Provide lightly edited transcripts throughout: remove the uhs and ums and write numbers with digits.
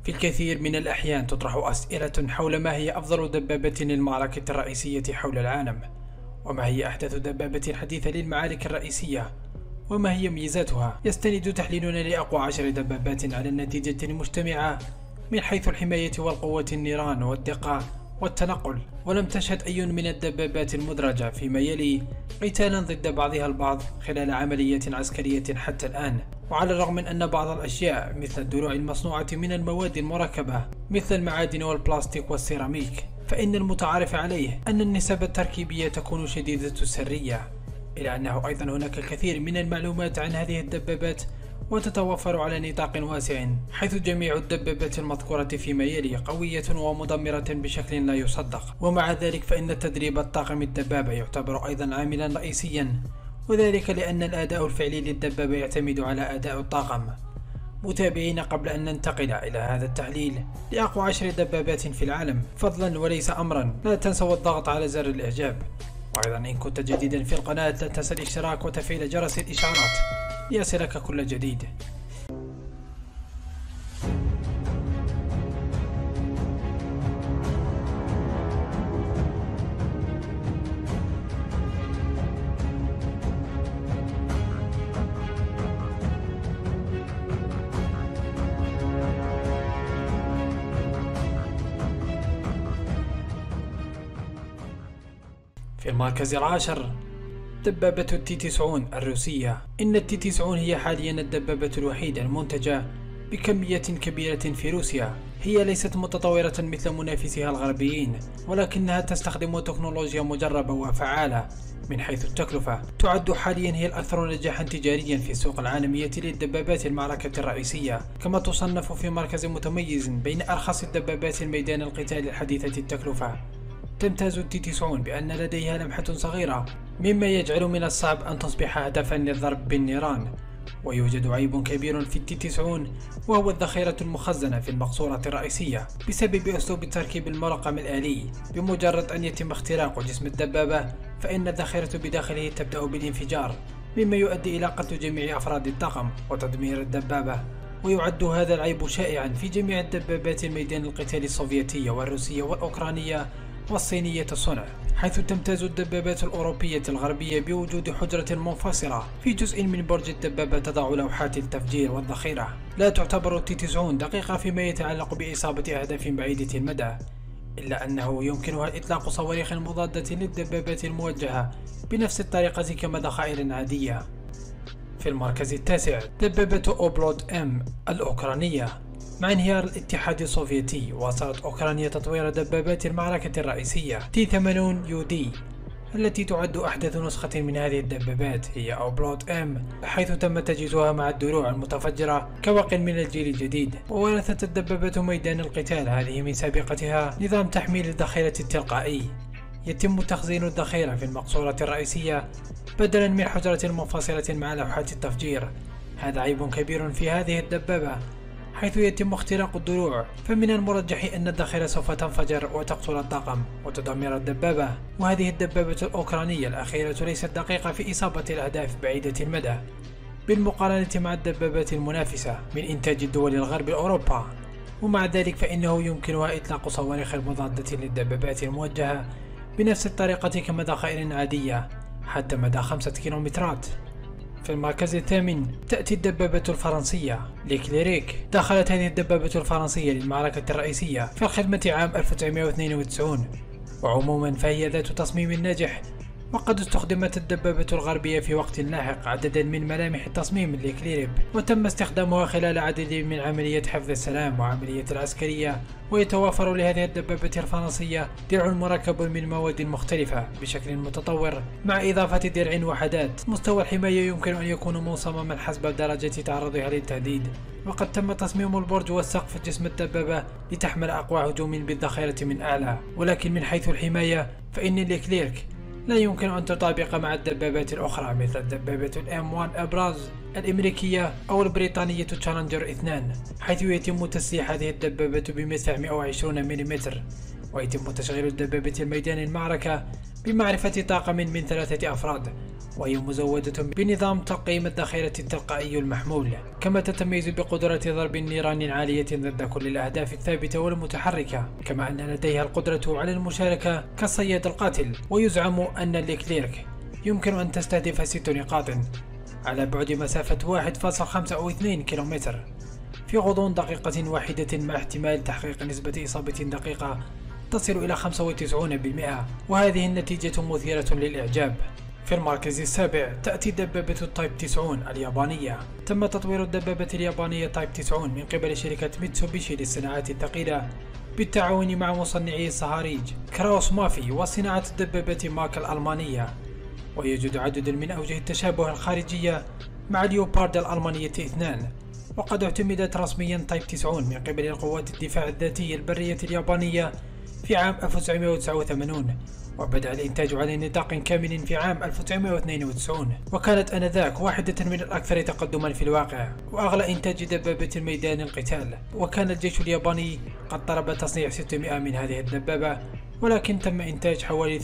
في الكثير من الأحيان تطرح أسئلة حول ما هي أفضل دبابة للمعركة الرئيسية حول العالم، وما هي أحدث دبابة حديثة للمعارك الرئيسية، وما هي ميزاتها. يستند تحليلنا لأقوى 10 دبابات على النتيجة المجتمعة من حيث الحماية والقوة، النيران والدقة والتنقل، ولم تشهد أي من الدبابات المدرجة فيما يلي قتالا ضد بعضها البعض خلال عملية عسكرية حتى الآن. وعلى الرغم من أن بعض الأشياء مثل الدروع المصنوعة من المواد المركبة مثل المعادن والبلاستيك والسيراميك، فإن المتعارف عليه أن النسب التركيبية تكون شديدة السرية، إلا أنه أيضا هناك الكثير من المعلومات عن هذه الدبابات وتتوفر على نطاق واسع، حيث جميع الدبابات المذكورة فيما يلي قوية ومدمرة بشكل لا يصدق. ومع ذلك فإن تدريب الطاقم الدبابة يعتبر أيضا عاملا رئيسيا، وذلك لأن الأداء الفعلي للدبابة يعتمد على أداء الطاقم. متابعين، قبل أن ننتقل إلى هذا التحليل لأقوى 10 دبابات في العالم، فضلا وليس أمرا، لا تنسوا الضغط على زر الإعجاب. وأيضا إن كنت جديدا في القناة لا تنسى الاشتراك وتفعيل جرس الإشعارات ليصلك كل جديد. في المركز العاشر دبابة التي 90 الروسية. إن التي 90 هي حاليا الدبابة الوحيدة المنتجة بكمية كبيرة في روسيا. هي ليست متطورة مثل منافسيها الغربيين، ولكنها تستخدم تكنولوجيا مجربة وفعالة. من حيث التكلفة تعد حاليا هي الأكثر نجاحا تجاريا في السوق العالمية للدبابات المعركة الرئيسية، كما تصنف في مركز متميز بين أرخص الدبابات الميدان القتال الحديثة التكلفة. تمتاز التي 90 بأن لديها لمحة صغيرة، مما يجعل من الصعب أن تصبح هدفا للضرب بالنيران. ويوجد عيب كبير في التي 90، وهو الذخيرة المخزنة في المقصورة الرئيسية بسبب أسلوب التركيب المرقم الآلي. بمجرد أن يتم اختراق جسم الدبابة فإن الذخيرة بداخله تبدأ بالانفجار، مما يؤدي إلى قتل جميع أفراد الطاقم وتدمير الدبابة. ويعد هذا العيب شائعا في جميع الدبابات الميدان القتالي السوفيتية والروسية والأوكرانية والصينية الصنع، حيث تمتاز الدبابات الأوروبية الغربية بوجود حجرة منفصلة في جزء من برج الدبابة تضع لوحات التفجير والذخيرة. لا تعتبر التي 90 دقيقة فيما يتعلق بإصابة أهداف بعيدة المدى، إلا أنه يمكنها إطلاق صواريخ مضادة للدبابات الموجهة بنفس الطريقة كما ذخائر عادية. في المركز التاسع دبابة أوبلود M الأوكرانية. مع انهيار الاتحاد السوفيتي واصلت أوكرانيا تطوير دبابات المعركة الرئيسية تي 80 UD، التي تعد أحدث نسخة من هذه الدبابات هي أوبلود M، حيث تم تجهيزها مع الدروع المتفجرة كوق من الجيل الجديد. وورثت الدبابة ميدان القتال هذه من سابقتها نظام تحميل الذخيرة التلقائي. يتم تخزين الذخيرة في المقصورة الرئيسية بدلا من حجرة منفصلة مع لوحات التفجير. هذا عيب كبير في هذه الدبابة، حيث يتم اختراق الدروع، فمن المرجح أن الذخيرة سوف تنفجر وتقتل الطاقم وتدمر الدبابة. وهذه الدبابة الأوكرانية الأخيرة ليست دقيقة في إصابة الأهداف بعيدة المدى بالمقارنة مع الدبابات المنافسة من إنتاج الدول الغرب أوروبا. ومع ذلك فإنه يمكنها إطلاق صواريخ مضادة للدبابات الموجهة بنفس الطريقة كما ذخائر عادية حتى مدى 5 كيلومترات. في المركز الثامن تأتي الدبابة الفرنسية ليكليريك. دخلت هذه الدبابة الفرنسية للمعركة الرئيسية في الخدمة عام 1992، وعموما فهي ذات تصميم ناجح، وقد استخدمت الدبابة الغربية في وقت لاحق عددا من ملامح التصميم لكليريب، وتم استخدامها خلال عدد من عمليات حفظ السلام وعملية العسكرية. ويتوافر لهذه الدبابة الفرنسية درع مركب من مواد مختلفة بشكل متطور، مع إضافة درع وحدات. مستوى الحماية يمكن أن يكون مصمما حسب درجة تعرضها للتهديد، وقد تم تصميم البرج والسقف جسم الدبابة لتحمل أقوى هجوم بالذخيرة من أعلى. ولكن من حيث الحماية فإن ليكليرك لا يمكن أن تطابق مع الدبابات الأخرى مثل الدبابة M1 أبراز الأمريكية أو البريطانية تشالنجر 2، حيث يتم تسليح هذه الدبابة بمدفع 120 ملم، ويتم تشغيل الدبابة الميدان المعركة بمعرفة طاقم من 3 أفراد، وهي مزودة بنظام تقييم الذخيرة التلقائي المحمول، كما تتميز بقدرة ضرب نيران عالية ضد كل الأهداف الثابتة والمتحركة، كما أن لديها القدرة على المشاركة كالصياد القاتل. ويزعم أن ليكليرك يمكن أن تستهدف 6 نقاط على بعد مسافة 1.5 أو 2 كيلومتر في غضون دقيقة واحدة، مع احتمال تحقيق نسبة إصابة دقيقة تصل إلى 95%، وهذه النتيجة مثيرة للإعجاب. في المركز السابع تأتي دبابة التايب 90 اليابانية. تم تطوير الدبابة اليابانية تايب 90 من قبل شركة ميتسوبيشي للصناعات الثقيلة بالتعاون مع مصنعي الصهاريج كراوس مافي وصناعة الدبابة ماك الألمانية. ويوجد عدد من أوجه التشابه الخارجية مع اليوبارد الألمانية 2، وقد اعتمدت رسميا تايب 90 من قبل القوات الدفاع الذاتي البرية اليابانية في عام 1989، وبدأ الإنتاج على نطاق كامل في عام 1992، وكانت آنذاك واحدة من الأكثر تقدما في الواقع وأغلى إنتاج دبابة الميدان القتال. وكان الجيش الياباني قد طلب تصنيع 600 من هذه الدبابة، ولكن تم إنتاج حوالي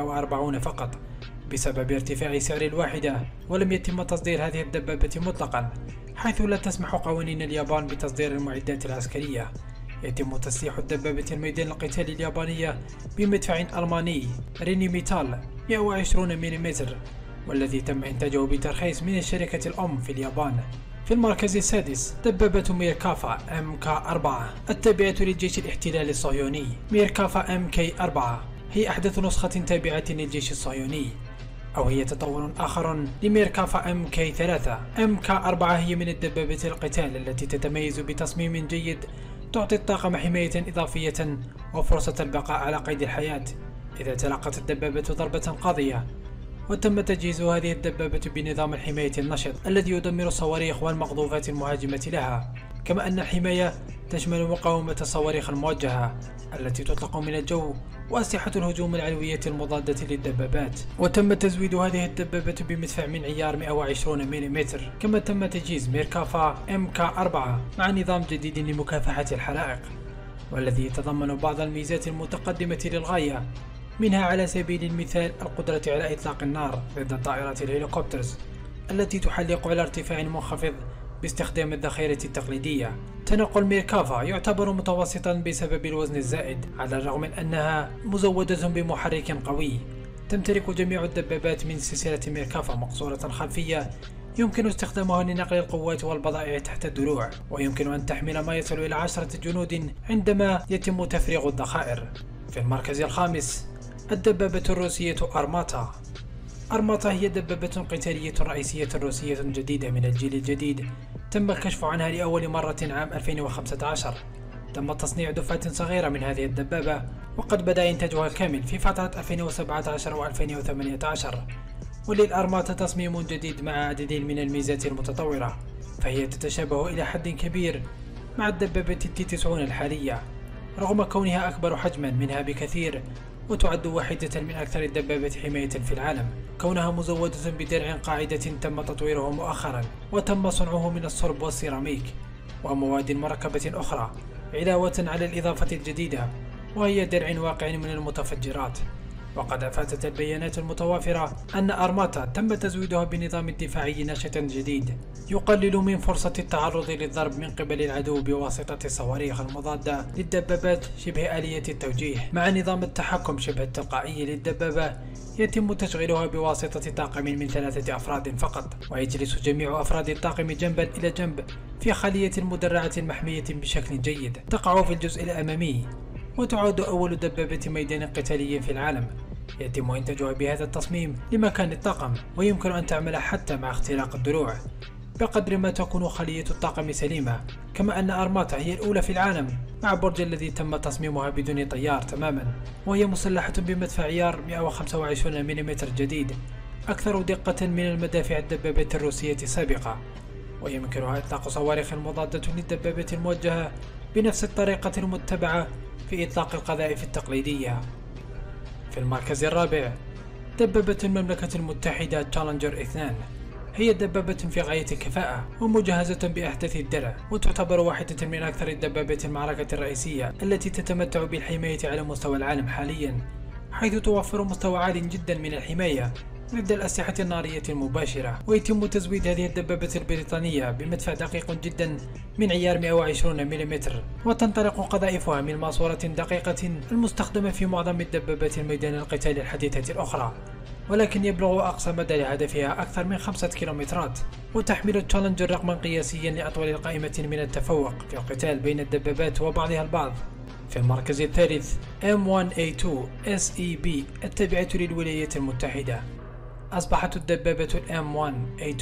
340 فقط بسبب ارتفاع سعر الواحدة، ولم يتم تصدير هذه الدبابة مطلقا، حيث لا تسمح قوانين اليابان بتصدير المعدات العسكرية. يتم تسليح الدبابة الميدان القتالي اليابانية بمدفع ألماني ريني ميتال 120 مم، والذي تم إنتاجه بترخيص من الشركة الأم في اليابان. في المركز السادس دبابة ميركافا MK4 التابعة للجيش الاحتلالي الصهيوني. ميركافا MK4 هي أحدث نسخة تابعة للجيش الصهيوني، أو هي تطور آخر لميركافا MK3. MK4 هي من الدبابة القتال التي تتميز بتصميم جيد تعطي الطاقم حماية إضافية وفرصة البقاء على قيد الحياة إذا تلقت الدبابة ضربة قاضية. وتم تجهيز هذه الدبابة بنظام الحماية النشط الذي يدمر الصواريخ والمقذوفات المهاجمة لها، كما أن الحماية تشمل مقاومة الصواريخ الموجهة التي تطلق من الجو وأسلحة الهجوم العلوية المضادة للدبابات. وتم تزويد هذه الدبابة بمدفع من عيار 120 مم، كما تم تجهيز ميركافا MK4 مع نظام جديد لمكافحة الحرائق، والذي يتضمن بعض الميزات المتقدمة للغاية، منها على سبيل المثال القدرة على إطلاق النار ضد طائرات الهليكوبترز التي تحلق على ارتفاع منخفض باستخدام الذخيرة التقليدية. تنقل ميركافا يعتبر متوسطا بسبب الوزن الزائد، على الرغم من أنها مزودة بمحرك قوي. تمتلك جميع الدبابات من سلسلة ميركافا مقصورة خلفية يمكن استخدامها لنقل القوات والبضائع تحت الدروع، ويمكن أن تحمل ما يصل إلى 10 جنود عندما يتم تفريغ الذخائر. في المركز الخامس الدبابة الروسية أرماتا. أرماتا هي دبابة قتالية رئيسية روسية جديدة من الجيل الجديد، تم الكشف عنها لأول مرة عام 2015. تم تصنيع دفعة صغيرة من هذه الدبابة، وقد بدأ إنتاجها الكامل في فترة 2017 و 2018. وللأرماتا تصميم جديد مع عدد من الميزات المتطورة، فهي تتشابه إلى حد كبير مع الدبابة T90 الحالية، رغم كونها أكبر حجما منها بكثير، وتعد واحدة من أكثر الدبابات حماية في العالم، كونها مزودة بدرع قاعدة تم تطويره مؤخرا وتم صنعه من الصلب والسيراميك ومواد مركبة أخرى، علاوة على الإضافة الجديدة وهي درع واقع من المتفجرات. وقد أفادت البيانات المتوافرة أن أرماتا تم تزويدها بنظام دفاعي نشط جديد يقلل من فرصة التعرض للضرب من قبل العدو بواسطة الصواريخ المضادة للدبابات شبه آلية التوجيه، مع نظام التحكم شبه التلقائي للدبابة يتم تشغيلها بواسطة طاقم من 3 أفراد فقط، ويجلس جميع أفراد الطاقم جنبا إلى جنب في خلية مدرعة محمية بشكل جيد تقع في الجزء الأمامي. وتعد أول دبابة ميدان قتالي في العالم يتم إنتاجها بهذا التصميم لمكان الطاقم، ويمكن أن تعمل حتى مع اختراق الدروع بقدر ما تكون خلية الطاقم سليمة. كما أن أرماتا هي الأولى في العالم مع برج الذي تم تصميمها بدون طيار تماما، وهي مسلحة بمدفع عيار 125 مم جديد أكثر دقة من المدافع الدبابة الروسية السابقة، ويمكنها إطلاق صواريخ مضادة للدبابة الموجهة بنفس الطريقة المتبعة في إطلاق القذائف التقليدية. في المركز الرابع دبابة المملكة المتحدة تشالنجر 2، هي دبابة في غاية الكفاءة ومجهزة بأحدث الدرع، وتعتبر واحدة من أكثر الدبابات المعركة الرئيسية التي تتمتع بالحماية على مستوى العالم حاليا، حيث توفر مستوى عال جدا من الحماية ضد الأسلحة النارية المباشرة. ويتم تزويد هذه الدبابة البريطانية بمدفع دقيق جدا من عيار 120 ملم، وتنطلق قذائفها من ماسورة دقيقة المستخدمة في معظم الدبابات الميدان القتالي الحديثة الأخرى، ولكن يبلغ أقصى مدى لهدفها أكثر من 5 كيلومترات. وتحمل تشالنجر رقما قياسيا لأطول قائمة من التفوق في القتال بين الدبابات وبعضها البعض. في المركز الثالث M1A2 SEB التابعة للولايات المتحدة. أصبحت الدبابة M1A2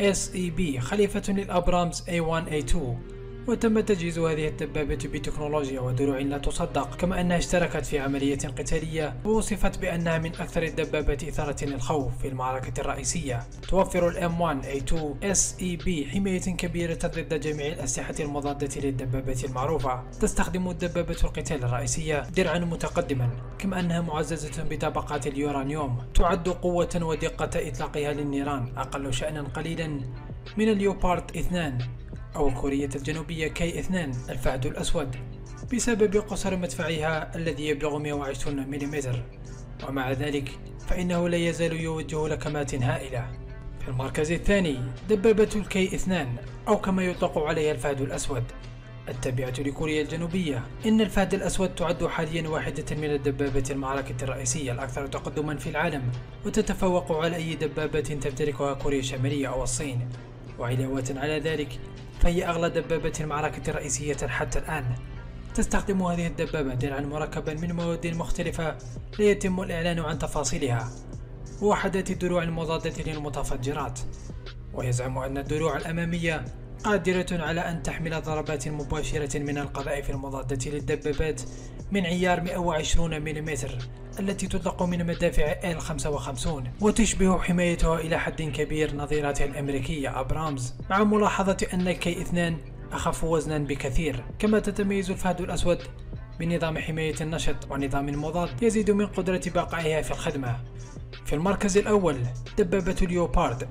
SEB خليفة للأبرامز A1A2، وتم تجهيز هذه الدبابة بتكنولوجيا ودروع لا تصدق، كما أنها اشتركت في عملية قتالية ووصفت بأنها من أكثر الدبابات إثارة للخوف في المعركة الرئيسية. توفر M1A2 SEB حماية كبيرة ضد جميع الأسلحة المضادة للدبابات المعروفة. تستخدم الدبابة القتال الرئيسية درعا متقدما، كما أنها معززة بطبقات اليورانيوم. تعد قوة ودقة إطلاقها للنيران أقل شأنا قليلا من اليوبارد 2 أو الكورية الجنوبية K2 الفهد الأسود، بسبب قصر مدفعها الذي يبلغ 120 ملم، ومع ذلك فإنه لا يزال يوجه لكمات هائلة. في المركز الثاني دبابة K2 أو كما يطلق عليها الفهد الأسود التابعة لكوريا الجنوبية. إن الفهد الأسود تعد حاليا واحدة من الدبابات المعركة الرئيسية الأكثر تقدما في العالم، وتتفوق على أي دبابة تمتلكها كوريا الشمالية أو الصين. وعلاوة على ذلك فهي أغلى دبابة المعركة الرئيسية حتى الآن. تستخدم هذه الدبابة درعا مركبا من مواد مختلفة لا يتم الإعلان عن تفاصيلها، ووحدات الدروع المضادة للمتفجرات. ويزعم أن الدروع الأمامية قادرة على أن تحمل ضربات مباشرة من القذائف المضادة للدبابات من عيار 120 ملم التي تطلق من مدافع L55، وتشبه حمايتها إلى حد كبير نظيراتها الأمريكية أبرامز، مع ملاحظة أن K2 أخف وزنا بكثير. كما تتميز الفهد الأسود بنظام حماية النشط ونظام مضاد يزيد من قدرة بقائها في الخدمة. في المركز الأول دبابة اليوبارد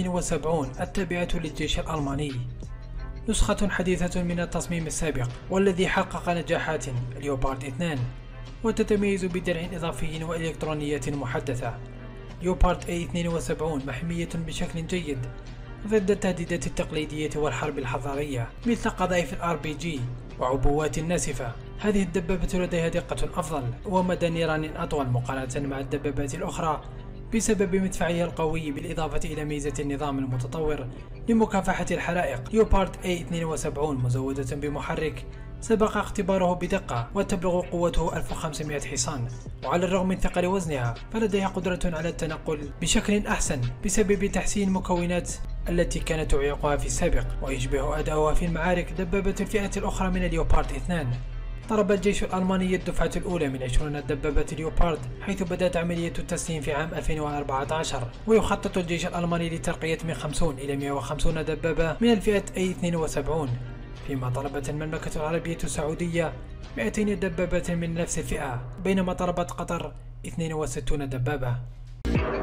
A72 التابعة للجيش الألماني، نسخة حديثة من التصميم السابق والذي حقق نجاحات اليوبارد 2، وتتميز بدرع إضافي وإلكترونيات محدثة. يوبارد A72 محمية بشكل جيد ضد التهديدات التقليدية والحرب الحضارية مثل قذائف RPG وعبوات ناسفة. هذه الدبابة لديها دقة أفضل ومدى نيران أطول مقارنة مع الدبابات الأخرى بسبب مدفعها القوي، بالإضافة إلى ميزة النظام المتطور لمكافحة الحرائق. يوبارد A72 مزودة بمحرك سبق اختباره بدقة وتبلغ قوته 1500 حصان، وعلى الرغم من ثقل وزنها فلديها قدرة على التنقل بشكل أحسن بسبب تحسين المكونات التي كانت تعيقها في السابق، ويشبه أداؤها في المعارك دبابة الفئة الأخرى من اليوبارد 2. ضرب الجيش الألماني الدفعة الأولى من 20 دبابة اليوبارد حيث بدأت عملية التسليم في عام 2014، ويخطط الجيش الألماني لترقية من 50 إلى 150 دبابة من الفئة A72، فيما طلبت المملكة العربية السعودية 200 دبابة من نفس الفئة، بينما طلبت قطر 62 دبابة.